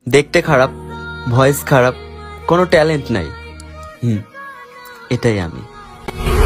দেখতে খারাপ, ভয়েস খারাপ, কোনো ট্যালেন্ট নাই। এটাই আমি।